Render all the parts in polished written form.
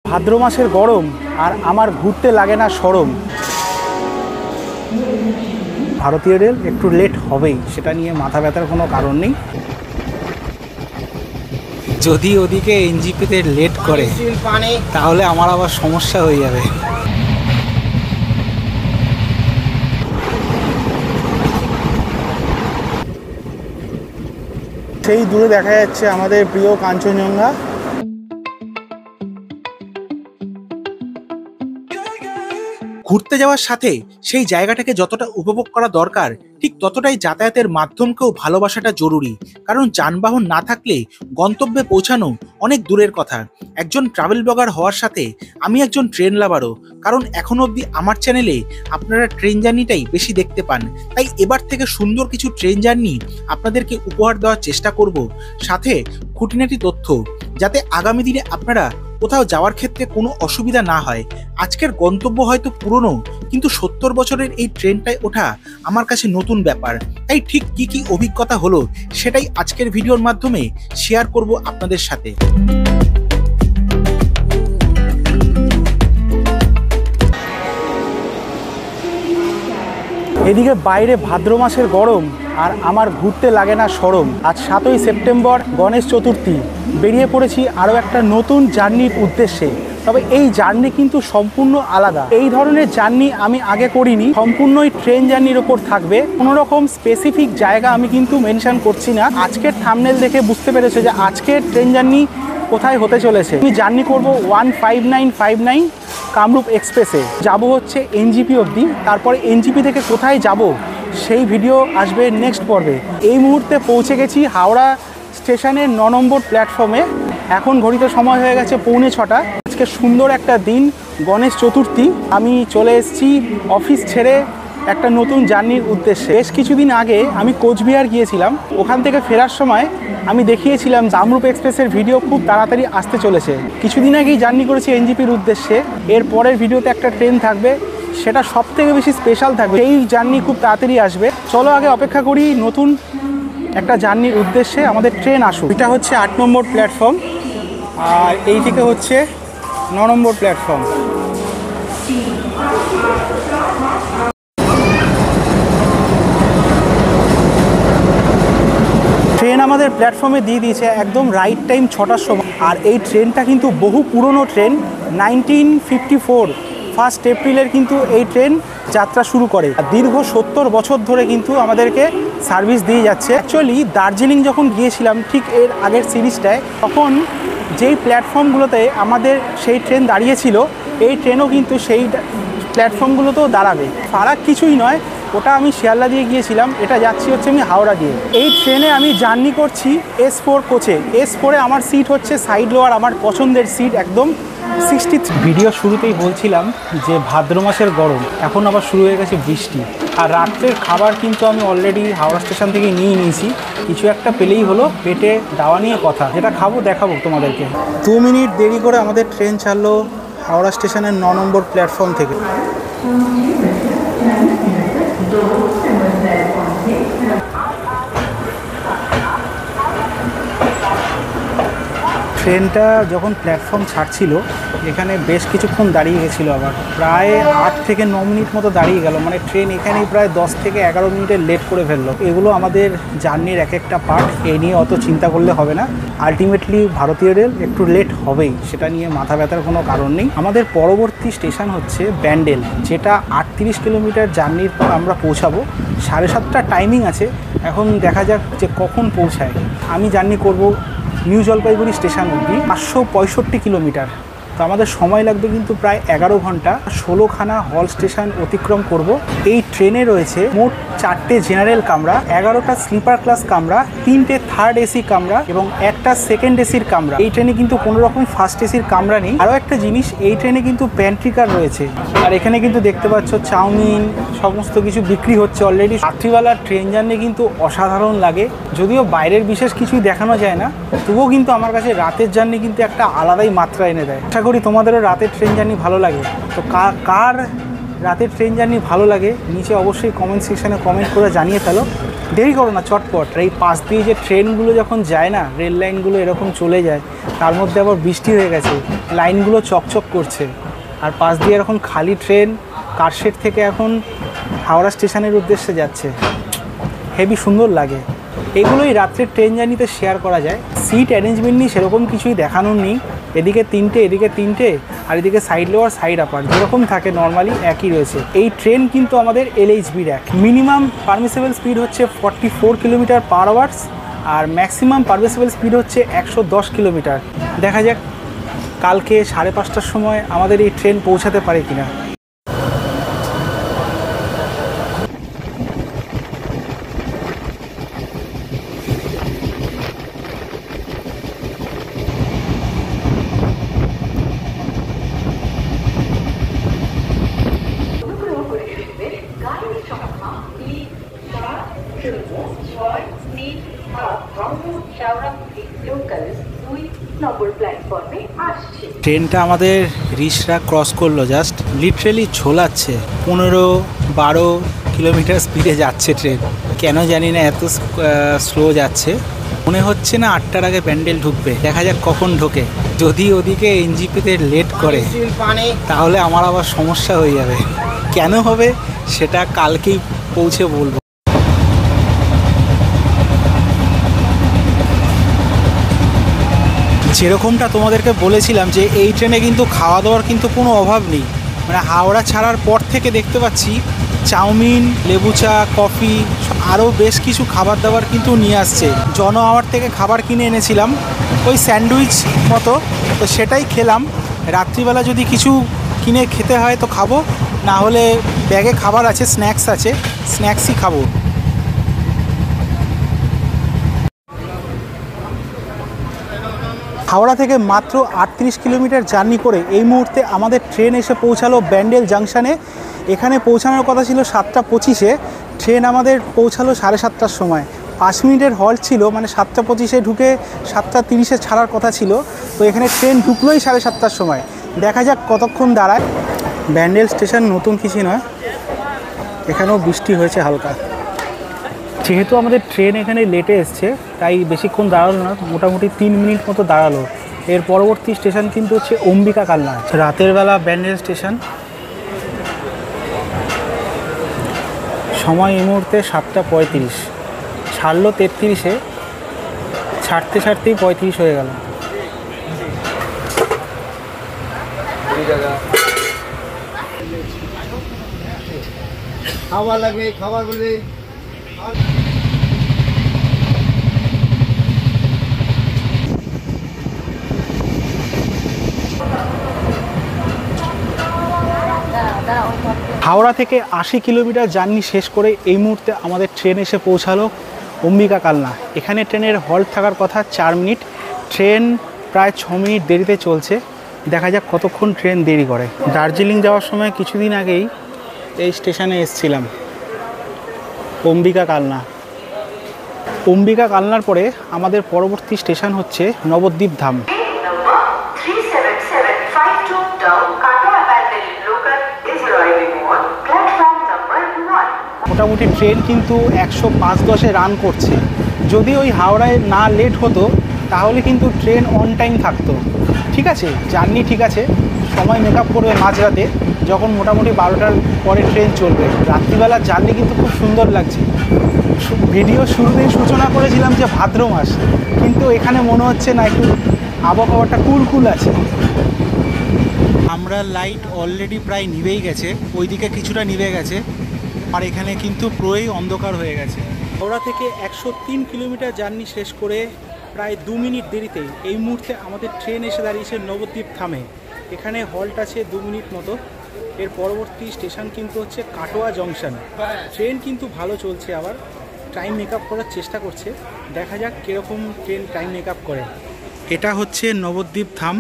ভাদ্র মাসের গরম আর আমার ঘুরতে লাগে না শরম। ভারতীয় রেল একটু লেট হবেই, সেটা নিয়ে মাথা ব্যথার কোনো কারণ নেই। যদি ওদিকে এনজিপিতে লেট করে তাহলে আমার আবার সমস্যা হয়ে যাবে। সেই দূরে দেখা যাচ্ছে আমাদের প্রিয় কাঞ্চনজঙ্ঘা। ঘুরতে যাওয়ার সাথে সেই জায়গাটাকে যতটা উপভোগ করা দরকার, ঠিক ততটাই যাতায়াতের মাধ্যমকেও ভালোবাসাটা জরুরি। কারণ যানবাহন না থাকলে গন্তব্যে পৌঁছানো অনেক দূরের কথা। একজন ট্রাভেল ব্লগার হওয়ার সাথে আমি একজন ট্রেন লাভারও, কারণ এখনো অবধি আমার চ্যানেলে আপনারা ট্রেন জার্নিটাই বেশি দেখতে পান। তাই এবার থেকে সুন্দর কিছু ট্রেন জার্নি আপনাদেরকে উপহার দেওয়ার চেষ্টা করব, সাথে খুঁটিনাটি তথ্য, যাতে আগামী দিনে আপনারা কোথাও যাওয়ার ক্ষেত্রে কোনো অসুবিধা না হয়। আজকের গন্তব্য হয়তো পুরনো, কিন্তু 70 বছরের এই ট্রেনটায় ওঠা আমার কাছে নতুন ব্যাপার। তাই ঠিক কি কি অভিজ্ঞতা হলো সেটাই আজকের ভিডিওর মাধ্যমে শেয়ার করব আপনাদের সাথে। এদিকে বাইরে ভাদ্র মাসের গরম আর আমার ঘুরতে লাগে না শরম। আজ 7ই সেপ্টেম্বর, গণেশ চতুর্থী। বেরিয়ে পড়েছি আরও একটা নতুন জার্নির উদ্দেশ্যে। তবে এই জার্নি কিন্তু সম্পূর্ণ আলাদা। এই ধরনের জার্নি আমি আগে করিনি, সম্পূর্ণই ট্রেন জার্নির ওপর থাকবে। কোনো রকম স্পেসিফিক জায়গা আমি কিন্তু মেনশন করছি না। আজকের থাম্বনেল দেখে বুঝতে পেরেছে যে আজকের ট্রেন জার্নি কোথায় হতে চলেছে। আমি জার্নি করব 15959 কামরূপ এক্সপ্রেসে। যাব হচ্ছে এনজিপি অবধি, তারপরে এনজিপি থেকে কোথায় যাব সেই ভিডিও আসবে নেক্সট পর্বে। এই মুহূর্তে পৌঁছে গেছি হাওড়া স্টেশনের 9 নম্বর প্ল্যাটফর্মে। এখন ঘড়িতে সময় হয়ে গেছে 6:45। আজকে সুন্দর একটা দিন, গণেশ চতুর্থী। আমি চলে এসেছি অফিস ছেড়ে একটা নতুন জার্নির উদ্দেশ্যে। বেশ কিছুদিন আগে আমি কোচবিহার গিয়েছিলাম, ওখান থেকে ফেরার সময় আমি দেখিয়েছিলাম কামরূপ এক্সপ্রেসের ভিডিও খুব তাড়াতাড়ি আসতে চলেছে। কিছুদিন আগেই জার্নি করেছি এনজিপির উদ্দেশ্যে। এর পরের ভিডিওতে একটা ট্রেন থাকবে, সেটা সব থেকে বেশি স্পেশাল থাকবে। এই জার্নি খুব তাড়াতাড়ি আসবে। চলো আগে অপেক্ষা করি নতুন একটা জার্নির উদ্দেশ্যে আমাদের ট্রেন আসুক। এটা হচ্ছে 8 নম্বর প্ল্যাটফর্ম আর এই থেকে হচ্ছে 9 নম্বর প্ল্যাটফর্ম। ট্রেন আমাদের প্ল্যাটফর্মে দিয়ে দিয়েছে একদম রাইট টাইম 6টার সময়। আর এই ট্রেনটা কিন্তু বহু পুরনো ট্রেন, 1954 1 এপ্রিলের কিন্তু এই ট্রেন যাত্রা শুরু করে। দীর্ঘ 70 বছর ধরে কিন্তু আমাদেরকে সার্ভিস দিয়ে যাচ্ছে। অ্যাকচুয়ালি দার্জিলিং যখন গিয়েছিলাম ঠিক এর আগের সিরিজটায়, তখন যেই প্ল্যাটফর্মগুলোতে আমাদের সেই ট্রেন দাঁড়িয়েছিল, এই ট্রেনও কিন্তু সেই প্ল্যাটফর্মগুলোতেও দাঁড়াবে। ফারাক কিছুই নয়, ওটা আমি শিয়ালদা দিয়ে গিয়েছিলাম, এটা যাচ্ছি হচ্ছে আমি হাওড়া দিয়ে। এই ট্রেনে আমি জার্নি করছি S4 কোচে। S4-এ আমার সিট হচ্ছে সাইড লোয়ার, আমার পছন্দের সিট একদম 63। ভিডিও শুরুতেই বলছিলাম যে ভাদ্র মাসের গরম, এখন আবার শুরু হয়ে গেছে বৃষ্টি। আর রাত্রের খাবার কিন্তু আমি অলরেডি হাওড়া স্টেশন থেকে নিয়ে নিয়েছি। কিছু একটা পেলেই হলো, পেটে দাওয়া নিয়ে কথা। যেটা খাবো দেখাবো তোমাদেরকে। 2 মিনিট দেরি করে আমাদের ট্রেন ছাড়লো হাওড়া স্টেশনের 9 নম্বর প্ল্যাটফর্ম থেকে। ট্রেনটা যখন প্ল্যাটফর্ম ছাড়ছিল এখানে বেশ কিছুক্ষণ দাঁড়িয়ে গেছিলো, আবার প্রায় 8 থেকে 9 মিনিট মতো দাঁড়িয়ে গেল। মানে ট্রেন এখানেই প্রায় 10 থেকে 11 মিনিটের লেট করে ফেললো। এগুলো আমাদের জার্নির এক একটা পার্ট, এই নিয়ে অত চিন্তা করলে হবে না। আলটিমেটলি ভারতীয় রেল একটু লেট হবেই, সেটা নিয়ে মাথা ব্যথার কোনো কারণ নেই। আমাদের পরবর্তী স্টেশন হচ্ছে ব্যান্ডেল, যেটা 38 কিলোমিটার জার্নির পর আমরা পৌঁছাবো। 7:30 টাইমিং আছে, এখন দেখা যাক যে কখন পৌঁছায়। আমি জার্নি করব নিউ জলপাইগুড়ি স্টেশন অবধি, 565 কিলোমিটার। তো আমাদের সময় লাগবে কিন্তু প্রায় 11 ঘন্টা। 16খানা হল স্টেশন অতিক্রম করব। এই ট্রেনে রয়েছে মোট 4টে জেনারেল কামরা, 11টা স্লিপার ক্লাস কামরা, 3টে থার্ড এসি কামরা এবং একটা সেকেন্ড এসির কামরা। এই ট্রেনে কিন্তু কোনো রকম ফার্স্ট এসির কামরা নেই। আরও একটা জিনিস, এই ট্রেনে কিন্তু প্যান্ট্রি কার রয়েছে। আর এখানে কিন্তু দেখতে পাচ্ছ চাউমিন সমস্ত কিছু বিক্রি হচ্ছে অলরেডি। রাত্রিবেলার ট্রেন জার্নি কিন্তু অসাধারণ লাগে। যদিও বাইরের বিশেষ কিছুই দেখানো যায় না, তবুও কিন্তু আমার কাছে রাতের জার্নি কিন্তু একটা আলাদাই মাত্রা এনে দেয়। আশা করি তোমাদেরও রাতের ট্রেন জার্নি ভালো লাগে। তো কার রাতের ট্রেন জার্নি ভালো লাগে নিচে অবশ্যই কমেন্ট সেকশানে কমেন্ট করে জানিয়ে ফেলো। দেরি করো না, চটপট। এই পাশ দিয়ে যে ট্রেনগুলো যখন যায় না, রেল লাইনগুলো এরকম চলে যায়, তার মধ্যে আবার বৃষ্টি হয়ে গেছে, লাইনগুলো চকচক করছে, আর পাশ দিয়ে এরকম খালি ট্রেন কারশেড থেকে এখন হাওড়া স্টেশনের উদ্দেশ্যে যাচ্ছে, হেভি সুন্দর লাগে। এগুলোই রাত্রের ট্রেন জার্নিতে শেয়ার করা যায়। সিট অ্যারেঞ্জমেন্ট নিয়ে সেরকম কিছুই দেখানোর নেই, এদিকে 3টে এদিকে 3টে, আর এদিকে সাইড লোয়ার সাইড আপার যেরকম থাকে নর্মালি একই রয়েছে। এই ট্রেন কিন্তু আমাদের LHB-র মিনিমাম পারমিসেবল স্পিড হচ্ছে 44 কিলোমিটার পার আওয়ার্স, আর ম্যাক্সিমাম পারমিসেবল স্পিড হচ্ছে 110 কিলোমিটার। দেখা যাক কালকে 5:30টার সময় আমাদের এই ট্রেন পৌঁছাতে পারে কিনা। ট্রেনটা আমাদের রিষড়া ক্রস করলো, জাস্ট লিটারেলি ঝোলাচ্ছে। 15-12 কিলোমিটার স্পিডে যাচ্ছে ট্রেন, কেন জানি না এত স্লো যাচ্ছে। মনে হচ্ছে না 8টার আগে প্যান্ডেল ঢুকবে, দেখা যাক কখন ঢোকে। যদি ওদিকে এনজিপিতে লেট করে তাহলে আমার আবার সমস্যা হয়ে যাবে। কেন হবে সেটা কালকেই পৌঁছে বলবো। যেরকমটা তোমাদেরকে বলেছিলাম যে এই ট্রেনে কিন্তু খাওয়া দাওয়ার কিন্তু কোনো অভাব নেই, মানে হাওড়া ছাড়ার পর থেকে দেখতে পাচ্ছি চাউমিন, লেবু চা, কফি, আরও বেশ কিছু খাবার দাবার কিন্তু নিয়ে আসছে। জন আওয়ার থেকে খাবার কিনে এনেছিলাম, ওই স্যান্ডউইচ মতো, তো সেটাই খেলাম। রাত্রিবেলা যদি কিছু কিনে খেতে হয় তো খাবো, না হলে ব্যাগে খাবার আছে, স্ন্যাক্স আছে, স্ন্যাক্সই খাবো। হাওড়া থেকে মাত্র 38 কিলোমিটার জার্নি করে এই মুহূর্তে আমাদের ট্রেন এসে পৌঁছালো ব্যান্ডেল জাংশনে। এখানে পৌঁছানোর কথা ছিল 7:25-এ, ট্রেন আমাদের পৌঁছালো 7:30টার সময়। 5 মিনিটের হল্ট ছিল, মানে 7:25-এ ঢুকে 7:30-এ ছাড়ার কথা ছিল, তো এখানে ট্রেন ঢুকলোই 7:30টার সময়। দেখা যাক কতক্ষণ দাঁড়ায়। ব্যান্ডেল স্টেশন নতুন কিছু নয়, এখানেও বৃষ্টি হয়েছে হালকা। যেহেতু আমাদের ট্রেন এখানে লেটে এসছে তাই বেশিক্ষণ দাঁড়ালো না, মোটামুটি 3 মিনিট মতো দাঁড়ালো। এর পরবর্তী স্টেশন কিন্তু হচ্ছে অম্বিকা কালনা, রাতের বেলা ব্যান্ডেল স্টেশন। সময় এই মুহূর্তে 7:35, ছাড়লো 33-এ, ছাড়তে ছাড়তেই 35 হয়ে গেল। খাবার লাগবে, খাবার বলবে। হাওড়া থেকে 80 কিলোমিটার জার্নি শেষ করে এই মুহূর্তে আমাদের ট্রেন এসে পৌঁছালো অম্বিকা কালনা। এখানে ট্রেনের হল্ট থাকার কথা 4 মিনিট, ট্রেন প্রায় 6 মিনিট দেরিতে চলছে। দেখা যাক কতক্ষণ ট্রেন দেরি করে। দার্জিলিং যাওয়ার সময় কিছুদিন আগেই এই স্টেশনে এসেছিলাম, অম্বিকা কালনা। অম্বিকা কালনার পরে আমাদের পরবর্তী স্টেশন হচ্ছে নবদ্বীপ ধাম। মোটামুটি ট্রেন কিন্তু 105-10-এ রান করছে। যদি ওই হাওড়ায় না লেট হতো তাহলে কিন্তু ট্রেন অন টাইম থাকতো। ঠিক আছে, জার্নি ঠিক আছে, সময় মেকআপ করবে মাঝরাতে, যখন মোটামুটি 12টার পরে ট্রেন চলবে। রাত্রিবেলার জার্নি কিন্তু খুব সুন্দর লাগছে। ভিডিও শুরুতেই সূচনা করেছিলাম যে ভাদ্র মাস, কিন্তু এখানে মনে হচ্ছে না, একটু আবহাওয়াটা কুল আছে। আমরা লাইট অলরেডি প্রায় নিভেই গেছে, ওইদিকে কিছুটা নিভে গেছে, আর এখানে কিন্তু পুরোই অন্ধকার হয়ে গেছে। হাওড়া থেকে 103 কিলোমিটার জার্নি শেষ করে প্রায় 2 মিনিট দেরিতেই এই মুহূর্তে আমাদের ট্রেন এসে দাঁড়িয়েছে নবদ্বীপ থামে। এখানে হল্ট আছে 2 মিনিট মতো। এর পরবর্তী স্টেশন কিন্তু হচ্ছে কাটোয়া জংশন। ট্রেন কিন্তু ভালো চলছে, আবার টাইম মেকআপ করার চেষ্টা করছে, দেখা যাক কীরকম ট্রেন টাইম মেকআপ করে। এটা হচ্ছে নবদ্বীপ ধাম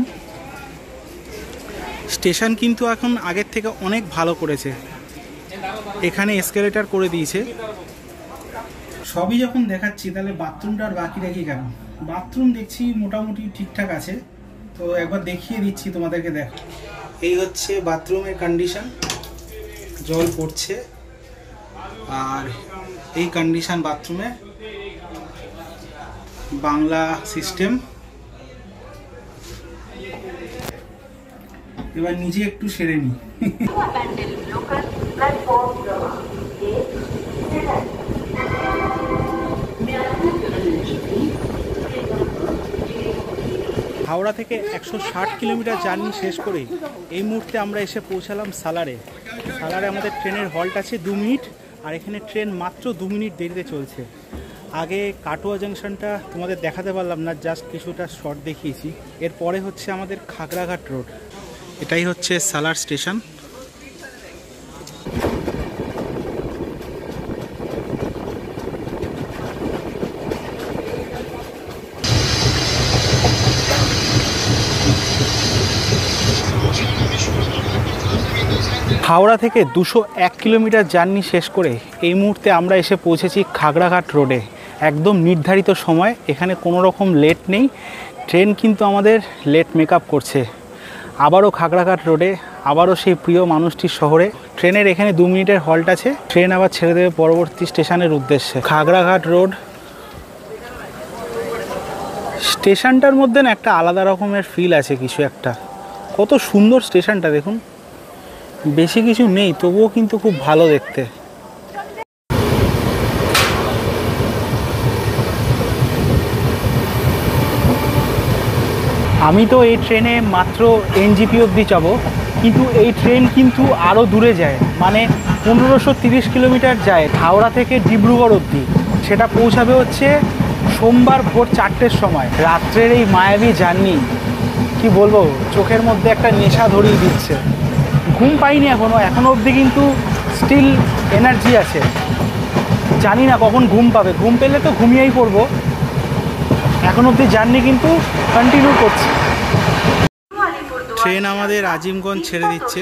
স্টেশন, কিন্তু এখন আগের থেকে অনেক ভালো করেছে। এখানে এসকেলেটার করে দিয়েছে। সবই যখন দেখাচ্ছি তাহলে বাথরুমটা আর বাকি রাখি কেন? বাথরুম দেখছি মোটামুটি ঠিকঠাক আছে, তো একবার দেখিয়ে দিচ্ছি তোমাদেরকে। দেখো, এই হচ্ছে বাথরুমের কন্ডিশন, জল পড়ছে, আর এই কন্ডিশন বাথরুমে, বাংলা সিস্টেম। এবার নিজে একটু সেরে নি। হাওড়া থেকে 160 কিলোমিটার জার্নি শেষ করে এই মুহূর্তে আমরা এসে পৌঁছালাম সালারে। সালারে আমাদের ট্রেনের হল্ট আছে 2 মিনিট, আর এখানে ট্রেন মাত্র 2 মিনিট দেরিতে চলছে। আগে কাটোয়া জাংশনটা তোমাদের দেখাতে পারলাম না, জাস্ট কিছুটা শর্ট দেখিয়েছি। এরপরে হচ্ছে আমাদের খাগড়াঘাট রোড। এটাই হচ্ছে সালার স্টেশন। হাওড়া থেকে 201 কিলোমিটার জার্নি শেষ করে এই মুহূর্তে আমরা এসে পৌঁছেছি খাগড়াঘাট রোডে। একদম নির্ধারিত সময়, এখানে কোনো রকম লেট নেই। ট্রেন কিন্তু আমাদের লেট মেকআপ করছে। আবারও খাগড়াঘাট রোডে, আবারও সেই প্রিয় মানুষটির শহরে। ট্রেনের এখানে 2 মিনিটের হল্ট আছে, ট্রেন আবার ছেড়ে দেবে পরবর্তী স্টেশনের উদ্দেশ্যে। খাগড়াঘাট রোড স্টেশনটার মধ্যে না একটা আলাদা রকমের ফিল আছে, কিছু একটা। কত সুন্দর স্টেশনটা দেখুন, বেশি কিছু নেই তবুও কিন্তু খুব ভালো দেখতে। আমি তো এই ট্রেনে মাত্র এনজিপি অবধি যাবো, কিন্তু এই ট্রেন কিন্তু আরও দূরে যায়, মানে 1530 কিলোমিটার যায় হাওড়া থেকে ডিব্রুগড় অবধি। সেটা পৌঁছাবে হচ্ছে সোমবার ভোর 4টের সময়। রাত্রের এই মায়াবী জার্নি, কি বলবো, চোখের মধ্যে একটা নেশা ধরিয়ে দিচ্ছে। ঘুম পাইনি এখনো অবধি, কিন্তু স্টিল এনার্জি আছে। জানি না কখন ঘুম পাবে, ঘুম পেলে তো ঘুমিয়েই পড়বো। এখন অবধি জার্নি কিন্তু কন্টিনিউ করছি। ট্রেন আমাদের আজিমগঞ্জ ছেড়ে দিচ্ছে।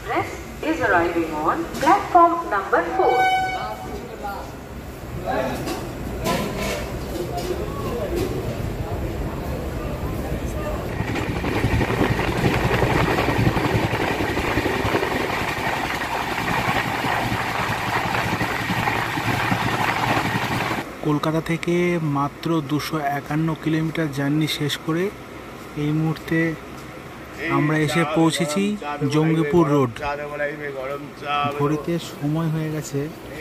কলকাতা থেকে মাত্র 251 কিলোমিটার জার্নি শেষ করে এই মুহূর্তে আমরা এসে পৌঁছেছি জঙ্গিপুর রোড। ঘড়িতে সময় হয়ে গেছে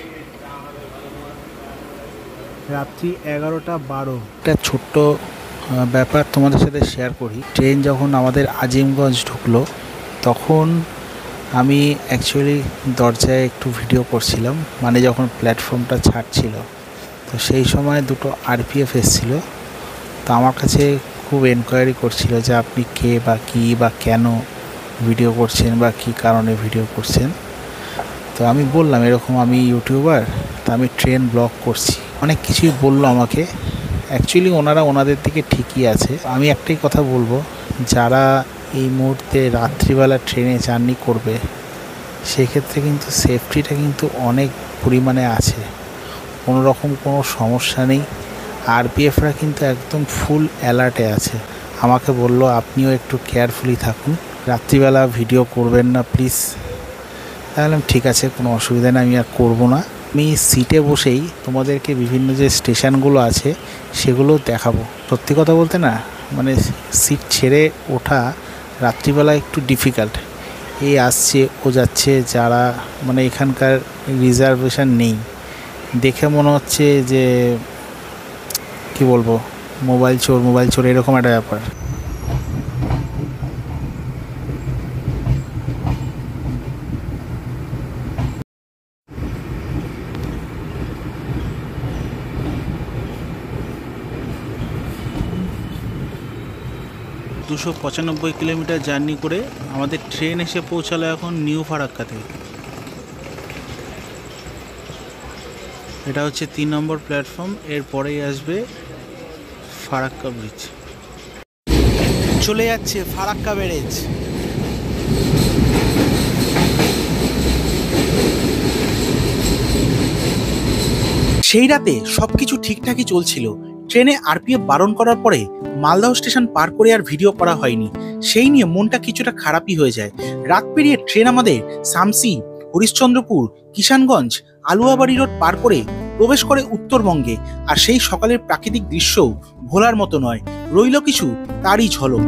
রাত্রি 11:12। একটা ছোট্ট ব্যাপার তোমাদের সাথে শেয়ার করি। ট্রেন যখন আমাদের আজিমগঞ্জ ঢুকলো তখন আমি অ্যাকচুয়ালি দরজায় একটু ভিডিও করছিলাম, মানে যখন প্ল্যাটফর্মটা ছাড়ছিল। তো সেই সময় দুটো আরপিএফ এসেছিল। তো আমার কাছে খুব এনকোয়ারি করছিল যে আপনি কে বা কী বা কেন ভিডিও করছেন বা কী কারণে ভিডিও করছেন। তো আমি বললাম এরকম আমি ইউটিউবার, তো আমি ট্রেন ব্লগ করছি। অনেক কিছুই বললো আমাকে। অ্যাকচুয়ালি ওনারা ওনাদের দিকে ঠিকই আছে। আমি একটাই কথা বলবো, যারা এই মুহূর্তে রাত্রিবেলা ট্রেনে জার্নি করবে সেক্ষেত্রে কিন্তু সেফটিটা কিন্তু অনেক পরিমাণে আছে, কোনো রকম কোনো সমস্যা নেই। আরপিএফরা কিন্তু একদম ফুল অ্যালার্টে আছে। আমাকে বললো আপনিও একটু কেয়ারফুলি থাকুন, রাত্রিবেলা ভিডিও করবেন না প্লিজ। তাহলে ঠিক আছে, কোনো অসুবিধা নেই, আমি আর করবো না। আমি সিটে বসেই তোমাদেরকে বিভিন্ন যে স্টেশনগুলো আছে সেগুলো দেখাবো। সত্যি কথা বলতে না, মানে সিট ছেড়ে ওঠা রাত্রিবেলা একটু ডিফিকাল্ট। এই আসছে ও যাচ্ছে, যারা মানে এখানকার রিজার্ভেশন নেই, দেখে মনে হচ্ছে যে কি বলবো, মোবাইল চোর এরকম একটা ব্যাপার। দুশো 95 কিলোমিটার জার্নি করে আমাদের ট্রেন এসে পৌঁছালো এখন নিউ ফারাক্কাতে। এটা হচ্ছে 3 নম্বর প্ল্যাটফর্ম, এরপরেই আসবে ফারাক্কা ব্রিজ। চলে যাচ্ছে ফারাক্কা ব্যারেজ। সেই রাতে সবকিছু ঠিকঠাকই চলছিল। ট্রেনে আরপিএফ বারণ করার পরে মালদহ স্টেশন পার করে আর ভিডিও করা হয়নি। সেই নিয়ে মনটা কিছুটা খারাপই হয়ে যায়। রাত পেরিয়ে ট্রেন আমাদের শামসি, হরিশ্চন্দ্রপুর, কিষানগঞ্জ, আলুয়াবাড়ি রোড পার করে প্রবেশ করে উত্তরবঙ্গে। আর সেই সকালের প্রাকৃতিক দৃশ্যও ভোলার মতো নয়, রইল কিছু তারই ঝলক।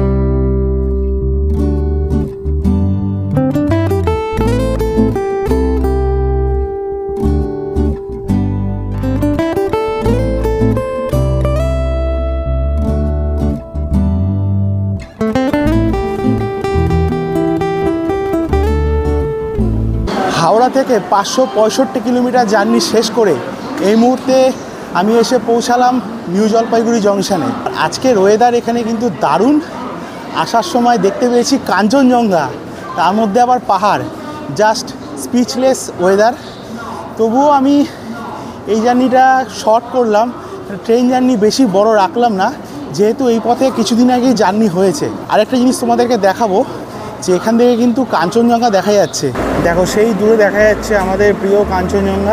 হাওড়া থেকে 565 কিলোমিটার জার্নি শেষ করে এই মুহূর্তে আমি এসে পৌঁছালাম নিউ জলপাইগুড়ি জংশনে। আজকের ওয়েদার এখানে কিন্তু দারুণ। আসার সময় দেখতে পেয়েছি কাঞ্চনজঙ্ঘা, তার মধ্যে আবার পাহাড়, জাস্ট স্পিচলেস ওয়েদার। তবুও আমি এই জার্নিটা শর্ট করলাম, ট্রেন জার্নি বেশি বড় রাখলাম না, যেহেতু এই পথে কিছুদিন আগেই জার্নি হয়েছে। আরেকটা জিনিস তোমাদেরকে দেখাবো, যে এখান থেকে কিন্তু কাঞ্চনজঙ্ঘা দেখা যাচ্ছে। দেখো সেই দূরে দেখা যাচ্ছে আমাদের প্রিয় কাঞ্চনজঙ্ঘা।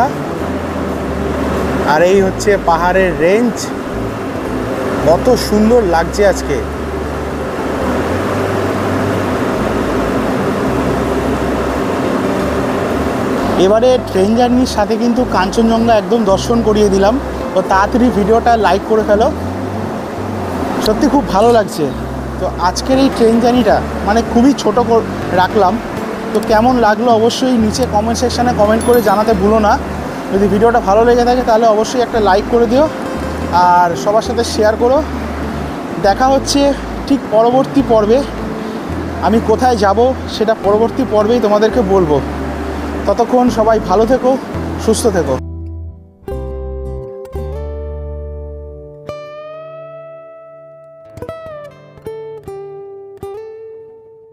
আর এই হচ্ছে পাহাড়ের রেঞ্জ, কত সুন্দর লাগছে আজকে। এবারে ট্রেন জার্নির সাথে কিন্তু কাঞ্চনজঙ্ঘা একদম দর্শন করিয়ে দিলাম। তো তাড়াতাড়ি ভিডিওটা লাইক করে ফেলো, সত্যি খুব ভালো লাগছে। তো আজকের এই ট্রেন জার্নিটা মানে খুবই ছোট রাখলাম। তো কেমন লাগলো অবশ্যই নিচে কমেন্ট সেকশানে কমেন্ট করে জানাতে ভুলো না। যদি ভিডিওটা ভালো লেগে থাকে তাহলে অবশ্যই একটা লাইক করে দিও আর সবার সাথে শেয়ার করো। দেখা হচ্ছে ঠিক পরবর্তী পর্বে। আমি কোথায় যাব সেটা পরবর্তী পর্বেই তোমাদেরকে বলবো। ততক্ষণ সবাই ভালো থেকো, সুস্থ থেকো।